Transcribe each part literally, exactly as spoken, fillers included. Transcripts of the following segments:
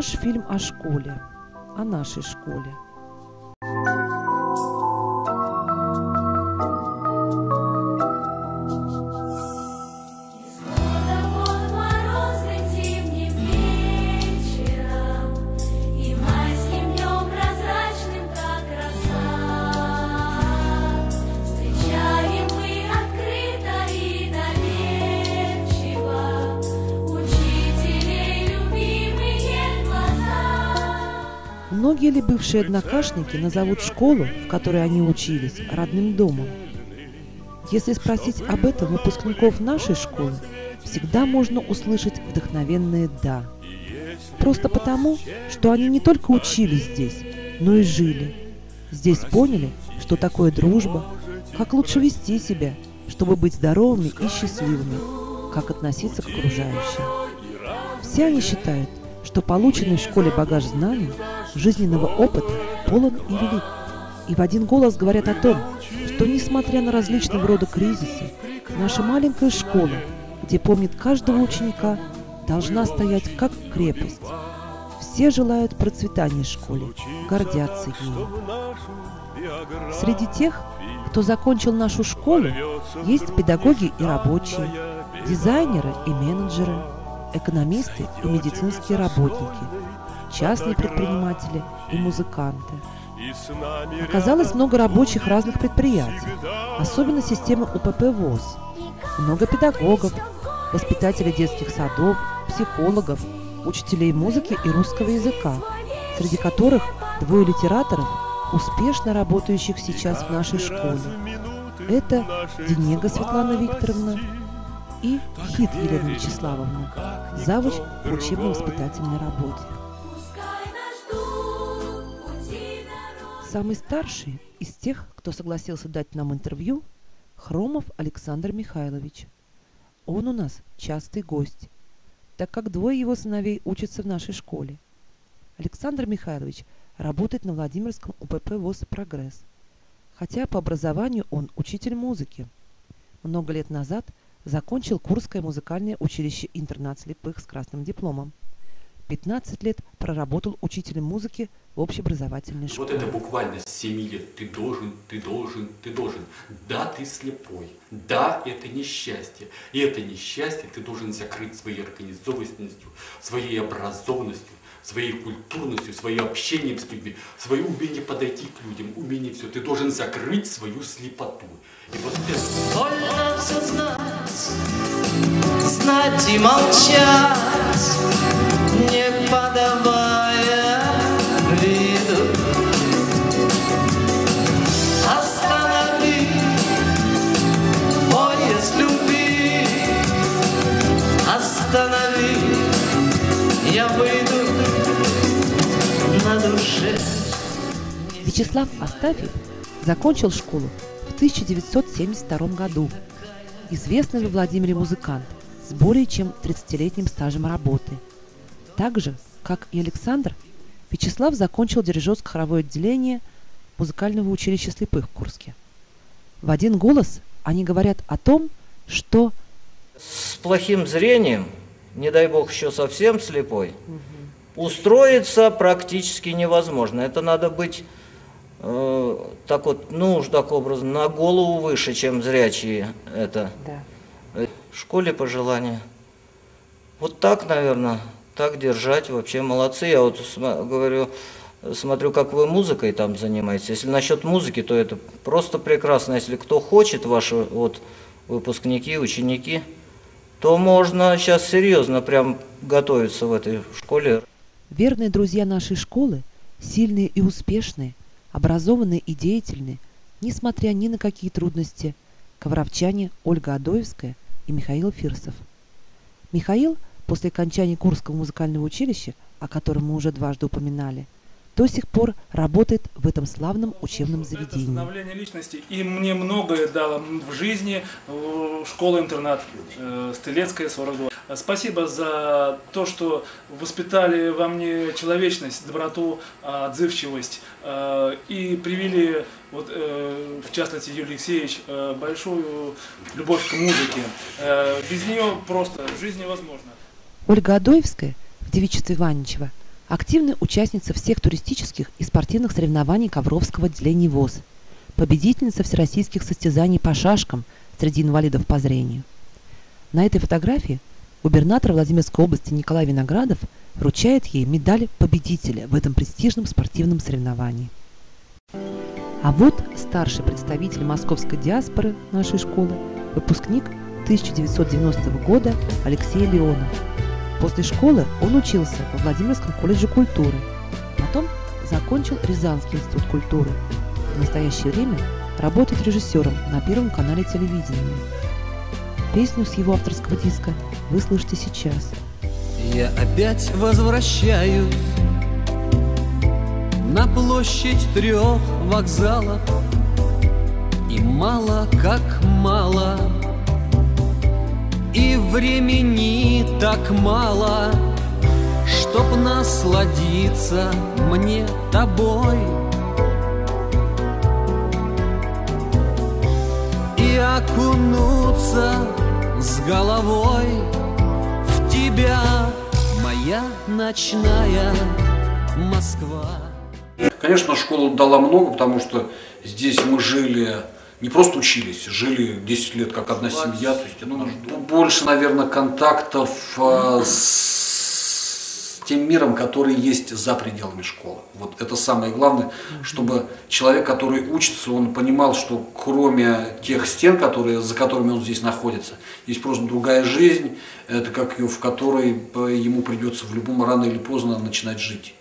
наш фильм о школе, о нашей школе. Многие ли бывшие однокашники назовут школу, в которой они учились, родным домом? Если спросить об этом выпускников нашей школы, всегда можно услышать вдохновенные «да». Просто потому, что они не только учились здесь, но и жили. Здесь поняли, что такое дружба, как лучше вести себя, чтобы быть здоровыми и счастливыми, как относиться к окружающим. Все они считают, что полученный в школе багаж знаний, жизненного опыта полон и велик. И в один голос говорят о том, что, несмотря на различного рода кризисы, наша маленькая школа, где помнит каждого ученика, должна стоять как крепость. Все желают процветания школе, гордятся ею. Среди тех, кто закончил нашу школу, есть педагоги и рабочие, дизайнеры и менеджеры, экономисты и медицинские работники, частные предприниматели и музыканты. Оказалось много рабочих разных предприятий, особенно системы УПП ВОС, много педагогов, воспитателей детских садов, психологов, учителей музыки и русского языка, среди которых двое литераторов, успешно работающих сейчас в нашей школе. Это Денега Светлана Викторовна и Хит Елена Вячеславовна, завуч по учебно-воспитательной работе. Самый старший из тех, кто согласился дать нам интервью, Хромов Александр Михайлович. Он у нас частый гость, так как двое его сыновей учатся в нашей школе. Александр Михайлович работает на Владимирском УПП ВОС «Прогресс», хотя по образованию он учитель музыки. Много лет назад закончил Курское музыкальное училище-интернат слепых с красным дипломом. пятнадцать лет проработал учителем музыки в общеобразовательной школе. Вот это буквально с семи лет. Ты должен, ты должен, ты должен. Да, ты слепой. Да, это несчастье. И это несчастье ты должен закрыть своей организованностью, своей образованностью, своей культурностью, своим общением с людьми, свое умение подойти к людям, умение все. Ты должен закрыть свою слепоту. И вот это... Больно все знать, знать и молчать, не подавая виду. Останови поезд любви, останови, я выйду на душе. Вячеслав Астафьев закончил школу в тысяча девятьсот семьдесят втором году. Известный во Владимире музыкант с более чем тридцатилетним стажем работы. Так же, как и Александр, Вячеслав закончил дирижерско-хоровое отделение музыкального училища слепых в Курске. В один голос они говорят о том, что с плохим зрением, не дай бог еще совсем слепой, угу. устроиться практически невозможно. Это надо быть э, так вот, ну уж так образно, на голову выше, чем зрячие. Это. Да. В школе пожелания. Вот так, наверное, так держать, вообще молодцы. Я вот говорю, смотрю, как вы музыкой там занимаетесь. Если насчет музыки, то это просто прекрасно. Если кто хочет, ваши вот выпускники, ученики, то можно сейчас серьезно прям готовиться в этой школе. Верные друзья нашей школы, сильные и успешные, образованные и деятельные, несмотря ни на какие трудности, ковровчане Ольга Адоевская и Михаил Фирсов. Михаил после окончания Курского музыкального училища, о котором мы уже дважды упоминали, до сих пор работает в этом славном учебном заведении. Это становление личности. И мне многое дало в жизни школа-интернат Стрелецкая, сорок два. Спасибо за то, что воспитали во мне человечность, доброту, отзывчивость и привели, вот, в частности, Юрий Алексеевич, большую любовь к музыке. Без нее просто жизнь невозможна. Ольга Адоевская в девичестве Ваничева Активная участница всех туристических и спортивных соревнований Ковровского отделения ВОС. Победительница всероссийских состязаний по шашкам среди инвалидов по зрению. На этой фотографии губернатор Владимирской области Николай Виноградов вручает ей медаль победителя в этом престижном спортивном соревновании. А вот старший представитель московской диаспоры нашей школы, выпускник тысяча девятьсот девяностого года Алексей Леонов. После школы он учился во Владимирском колледже культуры, потом закончил Рязанский институт культуры. В настоящее время работает режиссером на Первом канале телевидения. Песню с его авторского диска вы слышите сейчас. Я опять возвращаюсь на площадь трех вокзалов, и мало как мало, и времени так мало, чтоб насладиться мне тобой и окунуться с головой в тебя, моя ночная Москва. Конечно, школа дала много, потому что здесь мы жили, не просто учились, жили десять лет как одна семья. То есть это наш дом. Больше, наверное, контактов э, с тем миром, который есть за пределами школы. Вот это самое главное, чтобы человек, который учится, он понимал, что кроме тех стен, которые, за которыми он здесь находится, есть просто другая жизнь, это как в которой ему придется в любом рано или поздно начинать жить.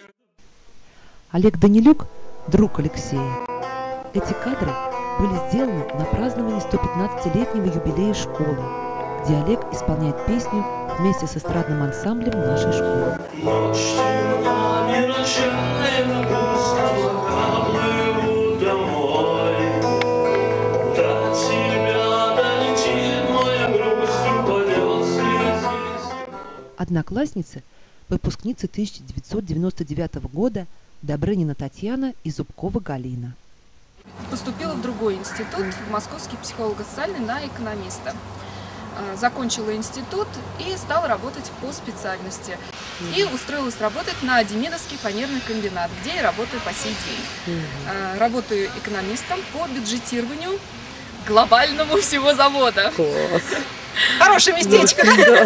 Олег Данилюк – друг Алексея. Эти кадры были сделаны на праздновании сто пятнадцатилетнего юбилея школы, где Олег исполняет песню вместе с эстрадным ансамблем нашей школы. Ночь темна, нечаянно грустно, плыву домой. До тебя долетит моя грусть, упадет слезы. Одноклассницы, выпускницы тысяча девятьсот девяносто девятого года Добрынина Татьяна и Зубкова Галина. Поступила в другой институт, в Московский психолого-социальный, на экономиста. Закончила институт и стала работать по специальности. И устроилась работать на Демидовский фанерный комбинат, где я работаю по сей день. Работаю экономистом по бюджетированию глобальному всего завода. Класс. Хорошее местечко,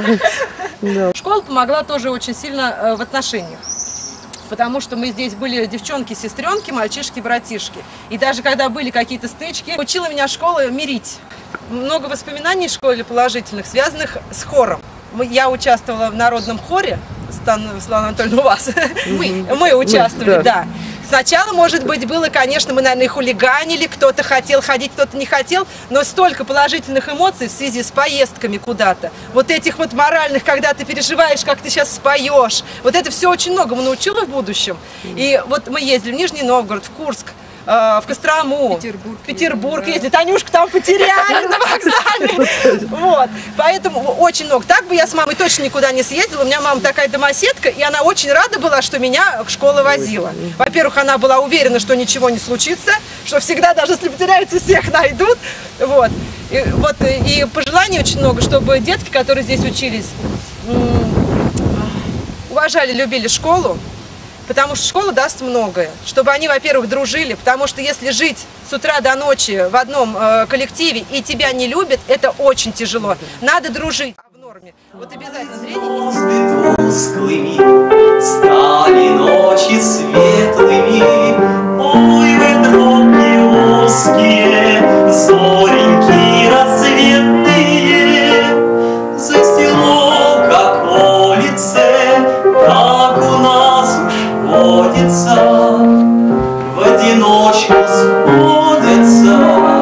да? Школа помогла тоже очень сильно в отношениях. Потому что мы здесь были девчонки-сестренки, мальчишки-братишки. И даже когда были какие-то стычки, учила меня школа мирить. Много воспоминаний в школе положительных, связанных с хором. Я участвовала в народном хоре, Светлана Анатольевна, у вас. Мы, мы участвовали, да. да. Сначала, может быть, было, конечно, мы, наверное, хулиганили, кто-то хотел ходить, кто-то не хотел, но столько положительных эмоций в связи с поездками куда-то. Вот этих вот моральных, когда ты переживаешь, как ты сейчас споешь. Вот это все очень многому научило в будущем. И вот мы ездили в Нижний Новгород, в Курск, в Кострому, Петербург, в Петербург да. ездили. Танюшку там потеряли на вокзале. Вот. Поэтому очень много. Так бы я с мамой точно никуда не съездила. У меня мама такая домоседка, и она очень рада была, что меня в школу возила. Во-первых, она была уверена, что ничего не случится, что всегда, даже если потеряются, всех найдут. Вот. И, вот, и пожеланий очень много, чтобы детки, которые здесь учились, уважали, любили школу. Потому что школа даст многое, чтобы они, во-первых, дружили, потому что если жить с утра до ночи в одном э, коллективе и тебя не любят, это очень тяжело. Надо дружить. А в норме. Вот обязательно зрение тусклыми стали ночи светлыми, ой, вы тропки узкие, зореньки рассветные, застело, как в улице, как у нас уж водится, в одиночку сходятся,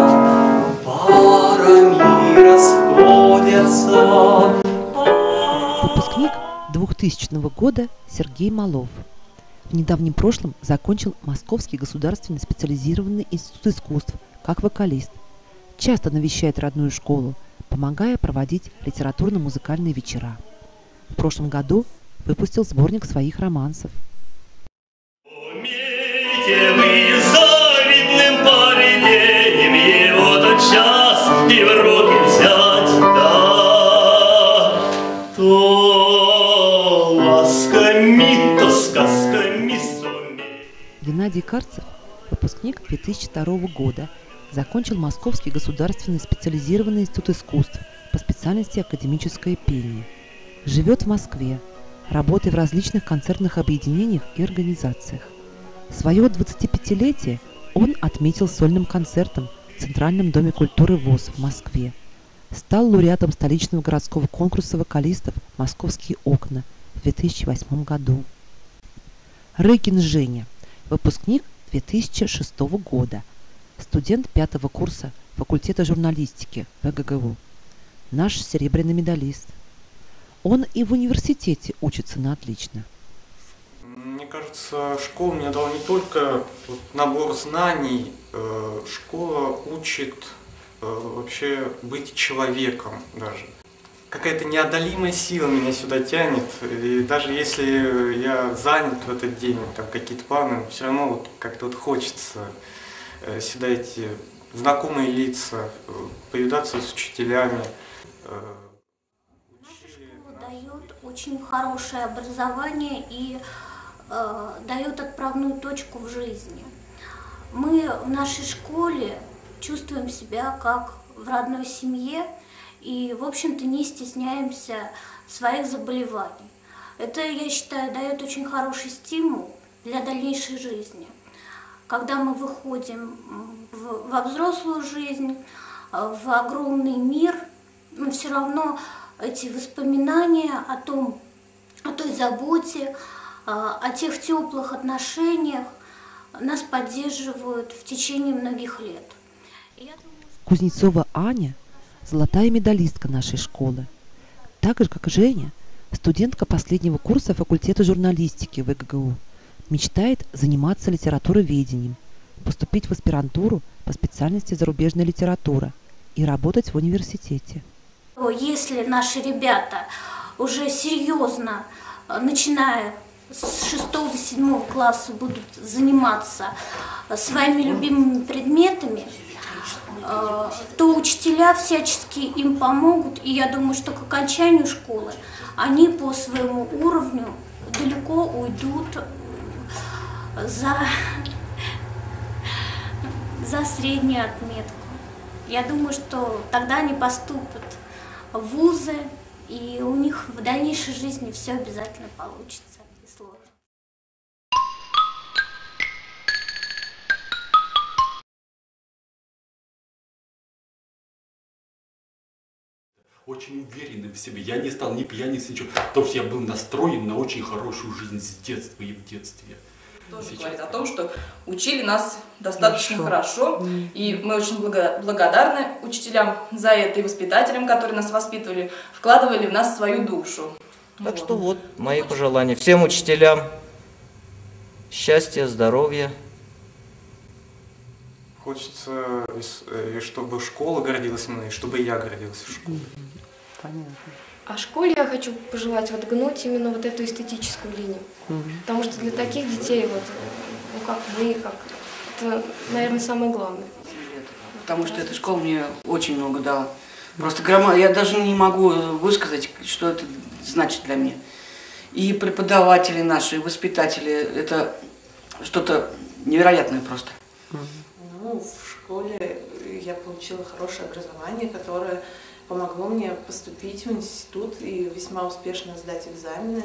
парами расходятся. Выпускник двухтысячного года Сергей Малов. В недавнем прошлом закончил Московский государственный специализированный институт искусств как вокалист. Часто навещает родную школу, помогая проводить литературно-музыкальные вечера. В прошлом году выпустил сборник своих романсов. Умейте вы завидным поведением его тотчас и в руки взять, да, то ласками, то сказать. Геннадий Карцев, выпускник две тысячи второго года, закончил Московский государственный специализированный институт искусств по специальности академическое пение. Живет в Москве, работая в различных концертных объединениях и организациях. Свое двадцатипятилетие он отметил сольным концертом в Центральном доме культуры ВОС в Москве. Стал лауреатом столичного городского конкурса вокалистов «Московские окна» в две тысячи восьмом году. Рыкин Женя, выпускник две тысячи шестого года, студент пятого курса факультета журналистики вэ гэ гэ у, наш серебряный медалист. Он и в университете учится на отлично. Мне кажется, школа мне дала не только вот набор знаний, э, школа учит э, вообще быть человеком даже. Какая-то неодолимая сила меня сюда тянет, и даже если я занят в этот день, там какие-то планы, все равно вот как-то вот хочется э, сюда идти, знакомые лица, э, повидаться с учителями. Э, Дает очень хорошее образование и э, дает отправную точку в жизни. Мы в нашей школе чувствуем себя как в родной семье и, в общем-то, не стесняемся своих заболеваний. Это, я считаю, дает очень хороший стимул для дальнейшей жизни. Когда мы выходим в, во взрослую жизнь, в огромный мир, мы все равно эти воспоминания о том, о той заботе, о тех теплых отношениях нас поддерживают в течение многих лет. Кузнецова Аня – золотая медалистка нашей школы. Так же, как Женя, студентка последнего курса факультета журналистики вэ гэ гэ у, мечтает заниматься литературоведением, поступить в аспирантуру по специальности зарубежная литература и работать в университете. Если наши ребята уже серьезно, начиная с шестого-седьмого класса, будут заниматься своими любимыми предметами, то учителя всячески им помогут, и я думаю, что к окончанию школы они по своему уровню далеко уйдут за, за среднюю отметку. Я думаю, что тогда они поступят в вузы, и у них в дальнейшей жизни все обязательно получится и сложно. Очень уверенным в себе. Я не стал ни пьяницей, ничего. Потому что я был настроен на очень хорошую жизнь с детства и в детстве. Тоже говорит о том, что учили нас достаточно хорошо, mm-hmm. и мы очень благодарны учителям за это и воспитателям, которые нас воспитывали, вкладывали в нас свою душу. Так вот. Что вот мои пожелания всем учителям: счастья, здоровья. Хочется, и чтобы школа гордилась мной, и чтобы я гордился школой. Понятно. А школе я хочу пожелать вот гнуть именно вот эту эстетическую линию. Угу. Потому что для таких детей, вот, ну как мы, как, это, наверное, самое главное. Потому что эта школа мне очень много дала. Просто громад... я даже не могу высказать, что это значит для меня. И преподаватели наши, и воспитатели, это что-то невероятное просто. Ну, в школе я получила хорошее образование, которое помогло мне поступить в институт и весьма успешно сдать экзамены.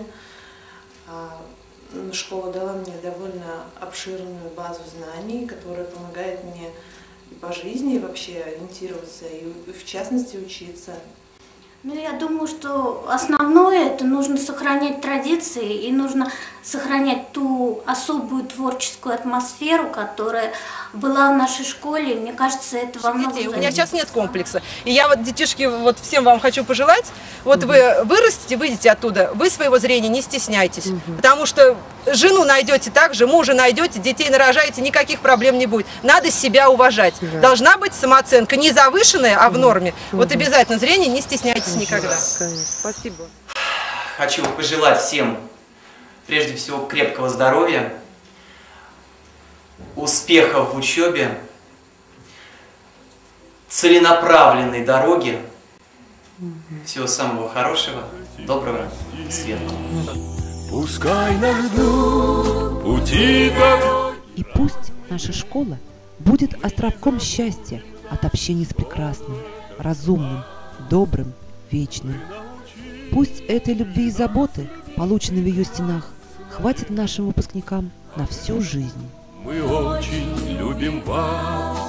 Школа дала мне довольно обширную базу знаний, которая помогает мне и по жизни, и вообще ориентироваться, и в частности учиться. Ну, я думаю, что основное – это нужно сохранять традиции и нужно сохранять ту особую творческую атмосферу, которая была в нашей школе. Мне кажется, это во многом зависит. У меня сейчас нет комплекса. И я вот, детишки, вот всем вам хочу пожелать, вот угу. вы вырастете, выйдете оттуда, вы своего зрения не стесняйтесь, угу. потому что жену найдете так же, мужа найдете, детей нарожаете, никаких проблем не будет. Надо себя уважать. Да. Должна быть самооценка не завышенная, а в норме. Угу. Вот обязательно зрение не стесняйтесь никогда. Конечно. Спасибо. Хочу пожелать всем, прежде всего, крепкого здоровья, успехов в учебе, целенаправленной дороги, всего самого хорошего, доброго, светлого. Пускай нас ждут пути дороги. И пусть наша школа будет островком счастья от общения с прекрасным, разумным, добрым, вечным. Пусть этой любви и заботы, полученной в ее стенах, хватит нашим выпускникам на всю жизнь. Мы очень любим вас,